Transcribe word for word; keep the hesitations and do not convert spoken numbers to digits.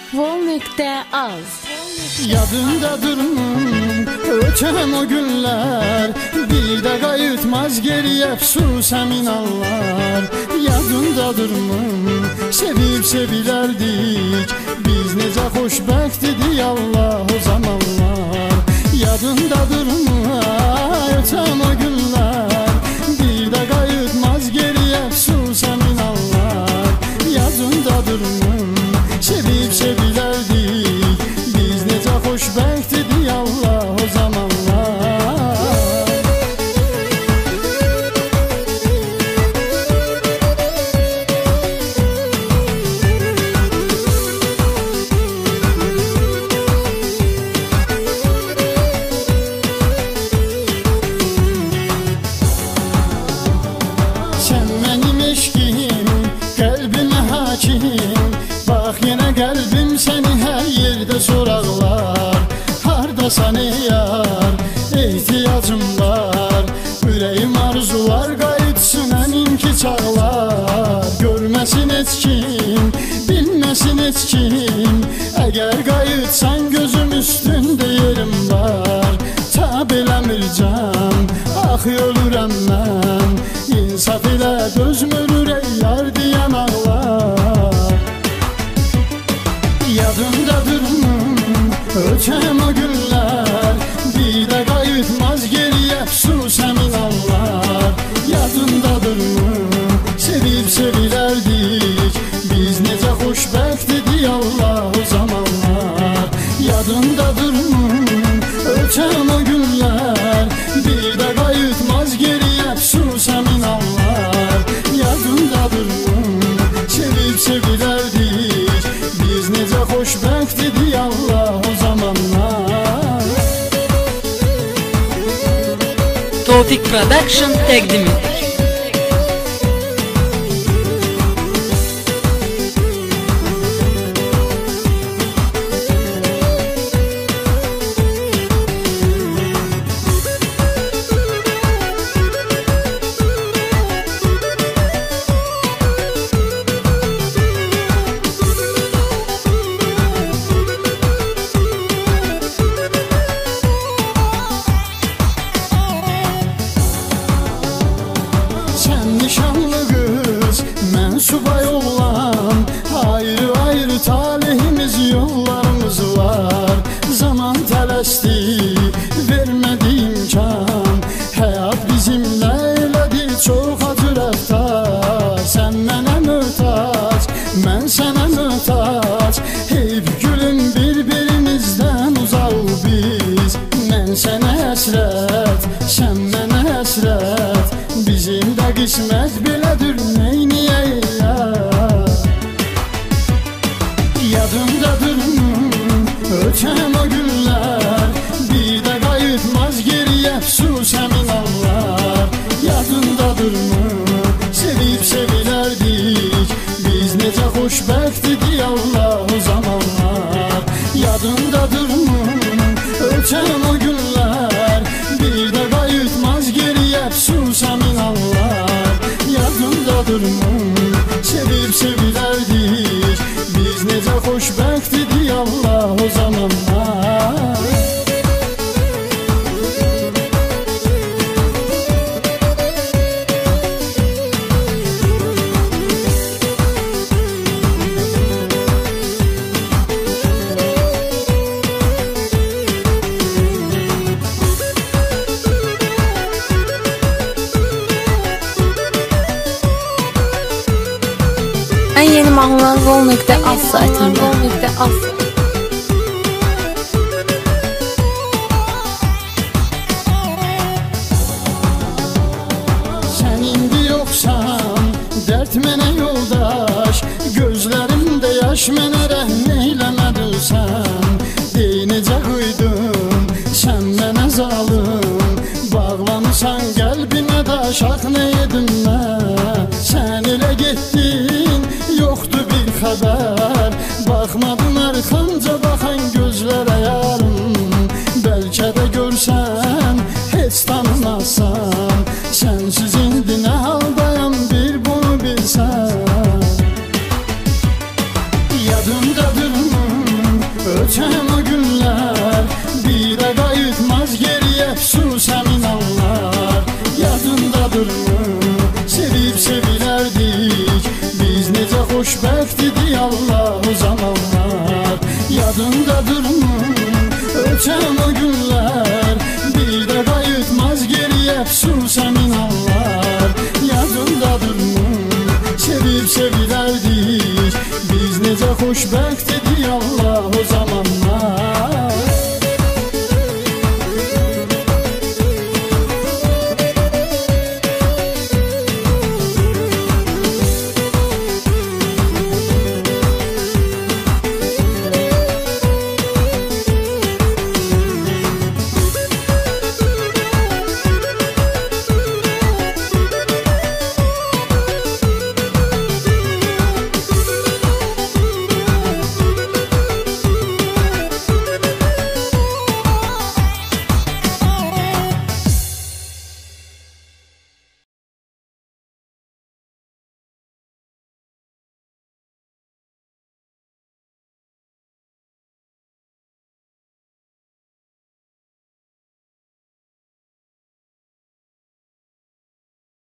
Vol.az. Yadındadırmı öten o günler, bir de qayıtmaz geriye əfsus əmin anlar. Yadındadırmı sevib sevilərdik, biz necə xoşbəxt idik Allah o zamanlar. Yadındadırmı öten o günler, bir de qayıtmaz geriye əfsus əmin anlar. Yadındadırmı sevib sevilərdik, biz necə xoşbəxt idik Allah o zamanlar. Sən mənim eşqim, qəlbimə hakim, bax yenə qəlbim səni hər yerdə soraqlar. Hardasan ey yar, ehtiyacım var, ürəyim arzular, qayıtsın əminki çağlar. Görməsin heç kim, bilməsin heç kim, əgər qayıtsan gözüm üstündə yerim var. Tab eləmir can, axı ölürəm mən, insaf elə dözmür ey yar deyən ağlar. Yadındadırmı öten o günler, bir de qayıtmaz geriye əfsus əmin anlar. Yadındadırmı sevib sevilərdik, biz necə xoşbəxt idik Allah o zamanlar. Yadındadırmı öten o günler, bir de qayıtmaz geriye əfsus əmin anlar. Yadındadırmı sevib sevilərdik, biz necə xoşbəxt idik Allah o zamanlar. Tofik Production təqdim edir. Sen nişanlı kız, mən subay oğlan, ayrı ayrı talihimiz yollarımız var. Zaman tələsdi, vermədi imkan, həyat bizimlə elədi çox acı rəftar. Sən mənə möhtac, mən sənə möhtac, heyf gülüm bir-birimizdən uzaq biz. Mən sənə həsrət, sən mənə həsrət, bizim də qismət belədir neyniyək ya. Yadındadırmı öten o günlər, bir də qayıtmaz geriyə əfsus əmin anlar. Yadındadırmı sevib sevilərdik, biz necə xoşbəxt idik Allah o zamanlar. Yadındadırmı öten o günlər, bir də qayıtmaz geriyə əfsus əmin anlar. Yadındadırmı sevib sevilərdik, biz necə xoşbəxt idik Allah o zamanlar. En yeni mahnılar Vol.az saytında. Sen indi yoksan, dert mənə yoldaş, gözlərimdə yaş mənə rəhm eyləmədin sən. Dey necə qıydın, sən mənə zalım, bağlamısan qəlbimə daş, ax nə yedim mən. Sən elə getdin, yoxdur bir xəbər, baxmadın arxamca baxan gözlərə yarım. Bəlkə də görsən, heç tanımazsan, sənsiz indi nə haldayam bir bunu bilsən. Yadımdadırmı xoşbəxt idi Allah o zamanlar. Yadındadırmı ötən o günlər, bir də qayıtmaz geriyə əfsus əmin anlar. Yadındadırmı sevib sevilərdik biz, necə xoşbəxt idi Allah o zamanlar.